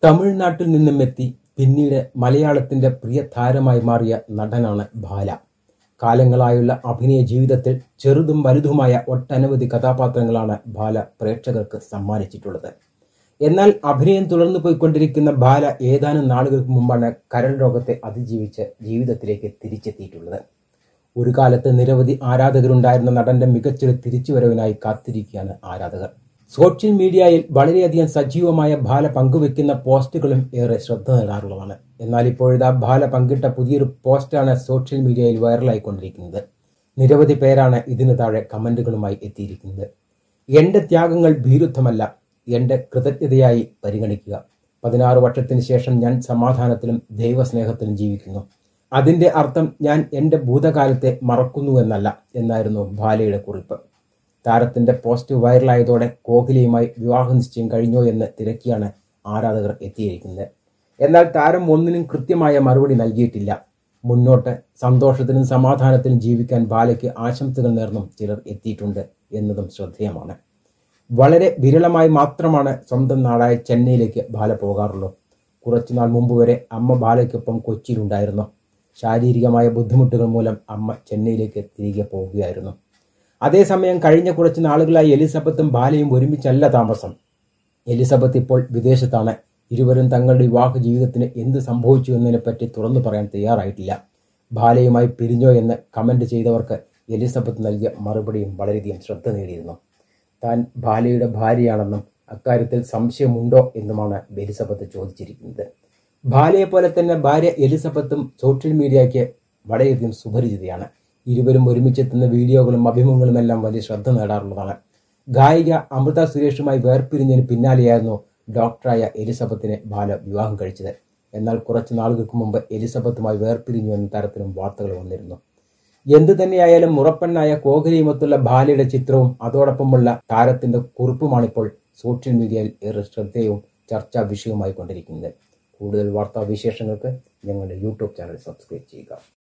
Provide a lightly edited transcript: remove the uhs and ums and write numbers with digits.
തമിഴ്നാട്ടിൽ നിന്നും എത്തി പിന്നീട് മലയാളത്തിന്റെ പ്രിയ താരമായി മാറിയ നടനാണ് ബാല. കാലങ്ങളായുള്ള അഭിനയ ജീവിതത്തിൽ ചെറുതും വലുതുമായ ഒട്ടനവധി കഥാപാത്രങ്ങളാണ് ബാല പ്രേക്ഷകർക്ക് സമ്മാനിച്ചിട്ടുള്ളത്. എന്നാൽ അഭിനയം തുടർന്നു പോയിക്കൊണ്ടിരിക്കുന്ന ബാല ഏതാനും നാളുകൾക്ക് മുമ്പാണ് കരൾ രോഗത്തെ അതിജീവിച്ച് ജീവിതത്തിലേക്ക് തിരിച്ചെത്തിയിട്ടുള്ളത്. ഒരു കാലത്ത് നിരവധി ആരാധകരുണ്ടായിരുന്ന നടന്റെ മികച്ചൊരു തിരിച്ചുവരവിനായി കാത്തിരിക്കുകയാണ് ആരാധകർ. സോഷ്യൽ മീഡിയയിൽ വളരെയധികം സജീവമായ ബാല പങ്കുവെക്കുന്ന പോസ്റ്റുകളും ഏറെ ശ്രദ്ധ നേടാറുള്ളതാണ്. എന്നാൽ ഇപ്പോഴിതാ ബാല പങ്കിട്ട പുതിയൊരു പോസ്റ്റാണ് സോഷ്യൽ മീഡിയയിൽ വൈറലായിക്കൊണ്ടിരിക്കുന്നത്. നിരവധി പേരാണ് ഇതിനു താഴെ കമന്റുകളുമായി എത്തിയിരിക്കുന്നത്. എന്റെ ത്യാഗങ്ങൾ ഭീരുത്വമല്ല, എന്റെ കൃതജ്ഞതയായി പരിഗണിക്കുക. 16 വർഷത്തിന് ശേഷം ഞാൻ സമാധാനത്തിലും ദൈവസ്നേഹത്തിലും ജീവിക്കുന്നു. അതിന്റെ അർത്ഥം ഞാൻ എന്റെ ഭൂതകാലത്തെ മറക്കുന്നുവെന്നല്ല എന്നായിരുന്നു ബാലയുടെ കുറിപ്പ്. താരത്തിന്റെ പോസ്റ്റ് വൈറലായതോടെ കോഹ്ലിയുമായി വിവാഹ നിശ്ചയം കഴിഞ്ഞോ എന്ന് തിരക്കിയാണ് ആരാധകർ എത്തിയിരിക്കുന്നത്. എന്നാൽ താരം ഒന്നിനും കൃത്യമായ മറുപടി നൽകിയിട്ടില്ല. മുന്നോട്ട് സന്തോഷത്തിലും സമാധാനത്തിലും ജീവിക്കാൻ ബാലയ്ക്ക് ആശംസകൾ നേർന്നും ചിലർ എത്തിയിട്ടുണ്ട് എന്നതും ശ്രദ്ധേയമാണ്. വളരെ വിരളമായി മാത്രമാണ് സ്വന്തം നാടായ ചെന്നൈയിലേക്ക് ബാല പോകാറുള്ളൂ. കുറച്ചുനാൾ മുമ്പ് വരെ അമ്മ ബാലയ്ക്കൊപ്പം കൊച്ചിയിലുണ്ടായിരുന്നു. ശാരീരികമായ ബുദ്ധിമുട്ടുകൾ മൂലം അമ്മ ചെന്നൈയിലേക്ക് തിരികെ പോവുകയായിരുന്നു. അതേസമയം കഴിഞ്ഞ കുറച്ച് നാളുകളായി എലിസബത്തും ബാലയും ഒരുമിച്ചല്ല താമസം. എലിസബത്ത് ഇപ്പോൾ വിദേശത്താണ്. ഇരുവരും തങ്ങളുടെ വിവാഹ ജീവിതത്തിന് എന്ത് സംഭവിച്ചു എന്നതിനെപ്പറ്റി തുറന്നു പറയാൻ തയ്യാറായിട്ടില്ല. ബാലയുമായി പിരിഞ്ഞോ എന്ന് കമന്റ് ചെയ്തവർക്ക് എലിസബത്ത് നൽകിയ മറുപടിയും വളരെയധികം ശ്രദ്ധ നേടിയിരുന്നു. താൻ ബാലയുടെ ഭാര്യയാണെന്നും അക്കാര്യത്തിൽ സംശയമുണ്ടോ എന്നുമാണ് എലിസബത്ത് ചോദിച്ചിരിക്കുന്നത്. ബാലയെ പോലെ തന്നെ ഭാര്യ എലിസബത്തും സോഷ്യൽ മീഡിയയ്ക്ക് വളരെയധികം സുപരിചിതയാണ്. ഇരുവരും ഒരുമിച്ചെത്തുന്ന വീഡിയോകളും അഭിമുഖങ്ങളും എല്ലാം വലിയ ശ്രദ്ധ നേടാറുള്ളതാണ്. ഗായിക അമൃത സുരേഷുമായി വേർപിരിഞ്ഞതിന് പിന്നാലെയായിരുന്നു ഡോക്ടറായ എലിസബത്തിനെ ബാല വിവാഹം കഴിച്ചത്. എന്നാൽ കുറച്ച് നാളുകൾക്ക് മുമ്പ് എലിസബത്തുമായി വേർപിരിഞ്ഞു എന്ന തരത്തിലും വാർത്തകൾ വന്നിരുന്നു. എന്തു തന്നെയായാലും മുറപ്പെണ്ണായ കോഹ്ലിയുമൊത്തുള്ള ബാലയുടെ ചിത്രവും അതോടൊപ്പമുള്ള താരത്തിന്റെ കുറിപ്പുമാണിപ്പോൾ സോഷ്യൽ മീഡിയയിൽ ഏറെ ശ്രദ്ധേയവും ചർച്ചാ വിഷയവുമായി കൊണ്ടിരിക്കുന്നത്. കൂടുതൽ വാർത്താ വിശേഷങ്ങൾക്ക് ഞങ്ങളുടെ യൂട്യൂബ് ചാനൽ സബ്സ്ക്രൈബ് ചെയ്യുക.